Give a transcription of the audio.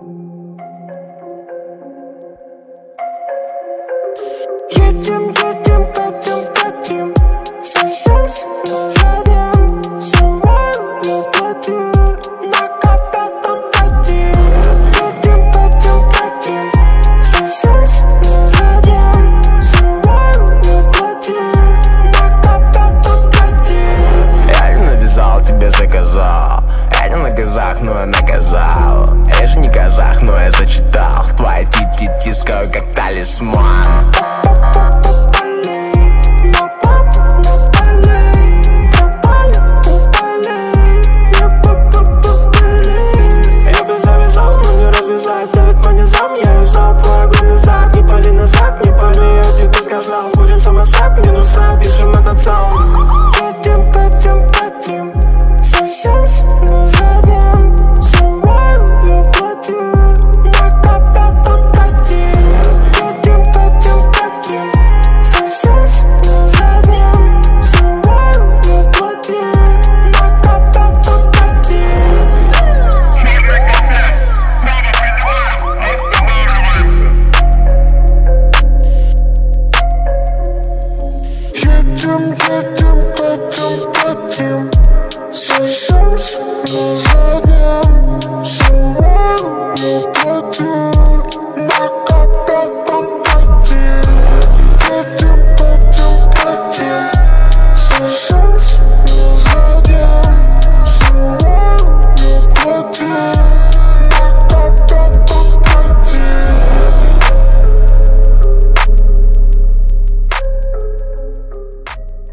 Едем, едем, катим, катим, сосемся на заднем. Суваю я платью на капятом катим. Едем, катим, катим, сосемся на заднем. Суваю я платью на капятом катим. Я не навязал, тебе заказал. Я не на газах, но я наказал. Я же не казах, но я зачитал. Твои тити тискаю как талисман. Будем самосад, минуса, пишем этот саунд. Едем, катим, катим, сосемся на заднем. Суваю я платью на капятом катим. Едем, катим, катим, сосемся на заднем. Суваю я платью на капятом катим. Едем, едем, катим, катим, сосемся на заднем. Суваю я платью на капятом катим. Едем, катим, катим, сосемся на